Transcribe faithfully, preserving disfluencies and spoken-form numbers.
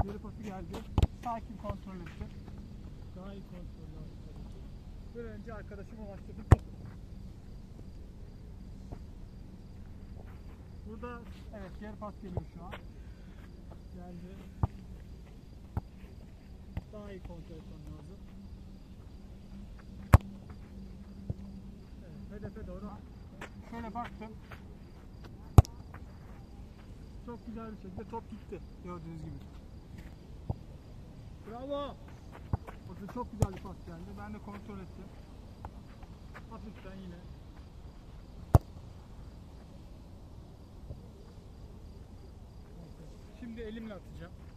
Geri pası geldi. Sakin kontrol etti. Daha iyi kontrol lazım. Bir önce arkadaşım ulaştırdı. Burada evet geri pas geliyor şu an. Geldi. Daha iyi kontrol etmem lazım. Evet, hedefe doğru. Şöyle baktım. Çok güzel bir şekilde top gitti. Gördüğünüz gibi. Bravo. Bakın çok güzel bir pas geldi. Ben de kontrol ettim. Hafiften yine. Şimdi elimle atacağım.